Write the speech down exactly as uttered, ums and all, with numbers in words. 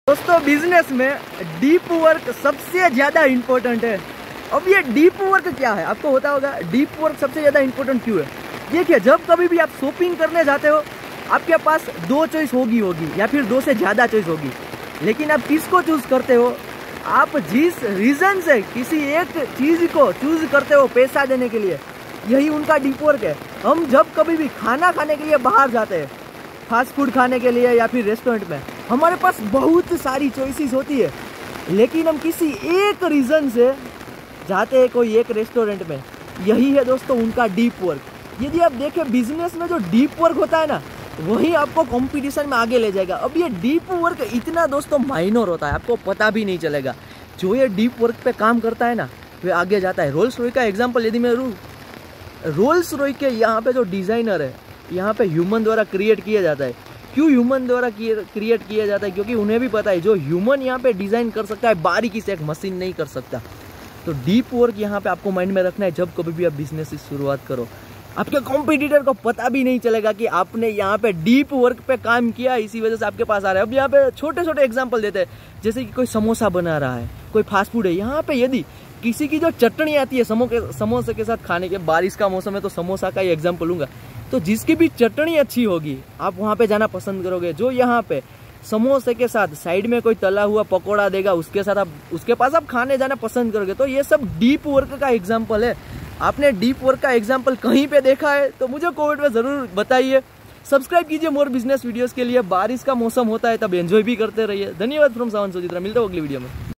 दोस्तों बिजनेस में deep work सबसे ज्यादा इम्पोर्टेंट है। अब ये डीप वर्क क्या है आपको होता होगा, डीप वर्क सबसे ज्यादा इम्पोर्टेंट क्यों है। देखिए, जब कभी भी आप शॉपिंग करने जाते हो आपके पास दो चॉइस होगी होगी या फिर दो से ज्यादा चॉइस होगी, लेकिन आप किसको चूज करते हो? आप जिस रीजन से किसी एक चीज को चूज करते हो पैसा देने के लिए, यही उनका डीप वर्क है। हम जब कभी भी खाना खाने के लिए बाहर जाते हैं, फास्ट फूड खाने के लिए या फिर रेस्टोरेंट में, हमारे पास बहुत सारी चॉइसेस होती है, लेकिन हम किसी एक रीज़न से जाते हैं कोई एक रेस्टोरेंट में। यही है दोस्तों उनका डीप वर्क। यदि आप देखें बिजनेस में जो डीप वर्क होता है ना, वही आपको कंपटीशन में आगे ले जाएगा। अब ये डीप वर्क इतना दोस्तों माइनर होता है, आपको पता भी नहीं चलेगा। जो ये डीप वर्क पे काम करता है ना, वे आगे जाता है। रोल्स रॉय का एग्जाम्पल यदि मैं लूँ, रोल्स रॉय के यहाँ पे जो डिज़ाइनर है, यहाँ पे ह्यूमन द्वारा क्रिएट किया जाता है। क्यों ह्यूमन द्वारा क्रिएट किया जाता है? क्योंकि उन्हें भी पता है जो ह्यूमन यहाँ पे डिज़ाइन कर सकता है, बारीकी से एक मशीन नहीं कर सकता। तो डीप वर्क यहाँ पे आपको माइंड में रखना है। जब कभी भी आप बिजनेस की शुरुआत करो, आपके कॉम्पिटिटर को पता भी नहीं चलेगा कि आपने यहाँ पे डीप वर्क पे काम किया, इसी वजह से आपके पास आ रहा है। अब यहाँ पे छोटे छोटे एग्जाम्पल देते हैं, जैसे कि कोई समोसा बना रहा है, कोई फास्ट फूड है, यहाँ पे यदि किसी की जो चटनी आती है समो के समोसे के साथ खाने के, बारिश का मौसम है तो समोसा का ही एग्जाम्पल लूंगा, तो जिसकी भी चटनी अच्छी होगी आप वहाँ पे जाना पसंद करोगे। जो यहाँ पे समोसे के साथ साइड में कोई तला हुआ पकौड़ा देगा, उसके साथ आप उसके पास आप खाने जाना पसंद करोगे। तो ये सब डीप वर्क का एग्जाम्पल है। आपने डीप वर्क का एग्जाम्पल कहीं पे देखा है तो मुझे कमेंट में जरूर बताइए। सब्सक्राइब कीजिए मोर बिजनेस वीडियोस के लिए। बारिश का मौसम होता है तब एंजॉय भी करते रहिए। धन्यवाद फ्रॉम सावन सुचित्रा। मिलते हैं अगली वीडियो में।